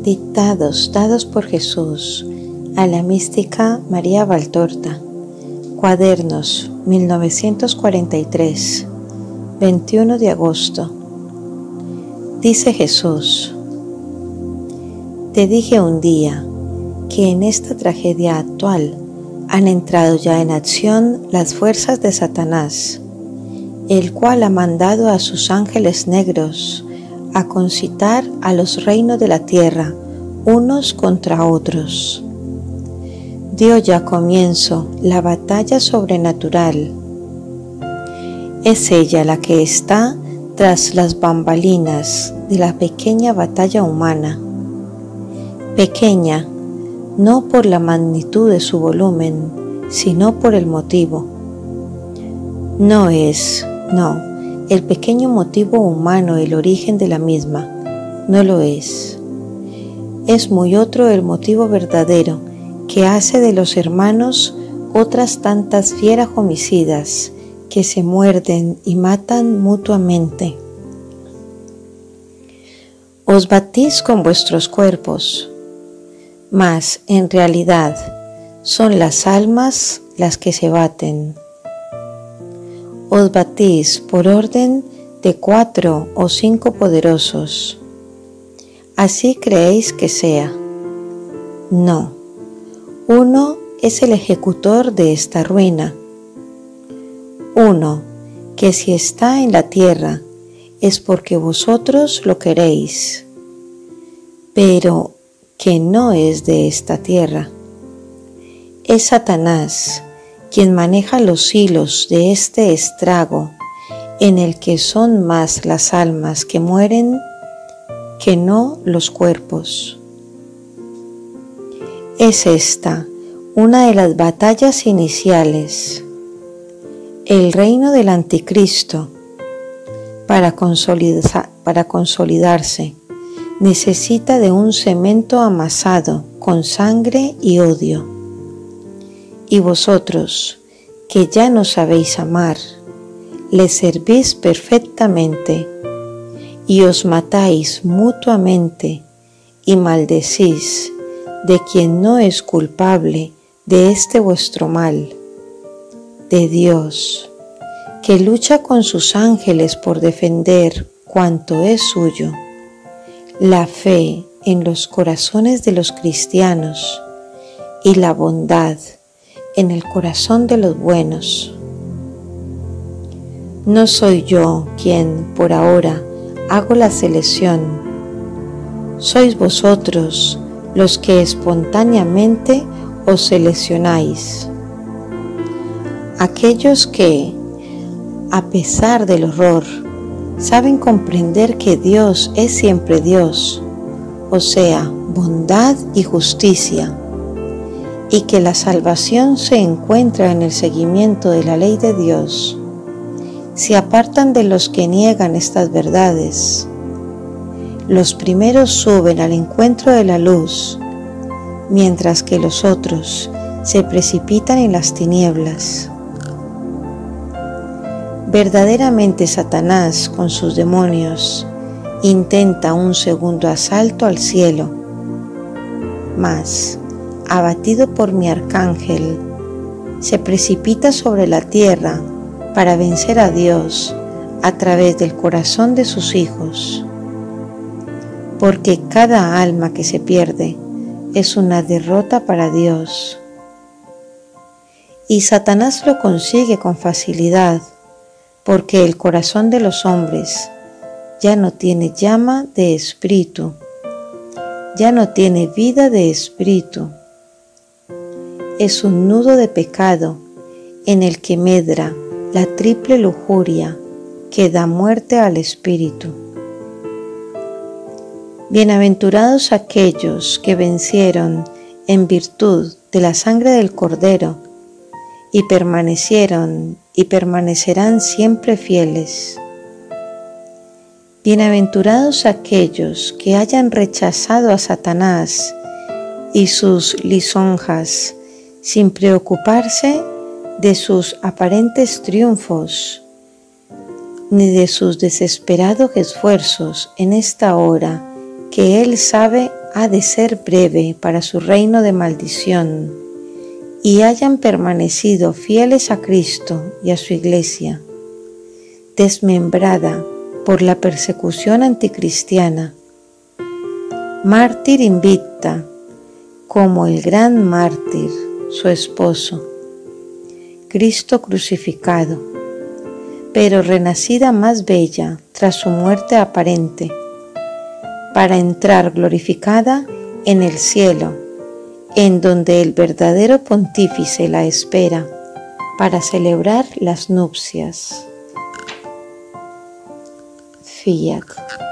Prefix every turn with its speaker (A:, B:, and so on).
A: Dictados dados por Jesús a la mística María Valtorta. Cuadernos, 1943, 21 de agosto. Dice Jesús: te dije un día que en esta tragedia actual han entrado ya en acción las fuerzas de Satanás, el cual ha mandado a sus ángeles negros a concitar a los reinos de la tierra unos contra otros. Dio ya comienzo la batalla sobrenatural. Es ella la que está tras las bambalinas de la pequeña batalla humana. Pequeña, no por la magnitud de su volumen, sino por el motivo. No, el pequeño motivo humano el origen de la misma, no lo es. Es muy otro el motivo verdadero que hace de los hermanos otras tantas fieras homicidas que se muerden y matan mutuamente. Os batís con vuestros cuerpos, mas en realidad son las almas las que se baten. Os batís por orden de 4 o 5 poderosos. ¿Así creéis que sea? No. Uno es el ejecutor de esta ruina. Uno, que si está en la tierra es porque vosotros lo queréis, pero que no es de esta tierra. Es Satanás quien maneja los hilos de este estrago en el que son más las almas que mueren que no los cuerpos. Es esta una de las batallas iniciales. El reino del anticristo, para consolidarse, necesita de un cemento amasado con sangre y odio. Y vosotros, que ya no sabéis amar, le servís perfectamente y os matáis mutuamente y maldecís de quien no es culpable de este vuestro mal, de Dios, que lucha con sus ángeles por defender cuanto es suyo, la fe en los corazones de los cristianos y la bondad en el corazón de los buenos. No soy yo quien por ahora hago la selección, sois vosotros los que espontáneamente os seleccionáis. Aquellos que, a pesar del horror, saben comprender que Dios es siempre Dios, o sea, bondad y justicia, y que la salvación se encuentra en el seguimiento de la ley de Dios, se apartan de los que niegan estas verdades. Los primeros suben al encuentro de la luz, mientras que los otros se precipitan en las tinieblas. Verdaderamente Satanás con sus demonios intenta un segundo asalto al cielo, mas, abatido por mi arcángel, se precipita sobre la tierra para vencer a Dios a través del corazón de sus hijos, porque cada alma que se pierde es una derrota para Dios. Y Satanás lo consigue con facilidad, porque el corazón de los hombres ya no tiene llama de espíritu, ya no tiene vida de espíritu. Es un nudo de pecado en el que medra la triple lujuria que da muerte al espíritu. Bienaventurados aquellos que vencieron en virtud de la sangre del Cordero y permanecieron y permanecerán siempre fieles. Bienaventurados aquellos que hayan rechazado a Satanás y sus lisonjas sin preocuparse de sus aparentes triunfos, ni de sus desesperados esfuerzos en esta hora que Él sabe ha de ser breve para su reino de maldición, y hayan permanecido fieles a Cristo y a su Iglesia, desmembrada por la persecución anticristiana, mártir invicta, como el gran mártir, su esposo, Cristo crucificado, pero renacida más bella tras su muerte aparente, para entrar glorificada en el cielo, en donde el verdadero pontífice la espera para celebrar las nupcias. Fiat.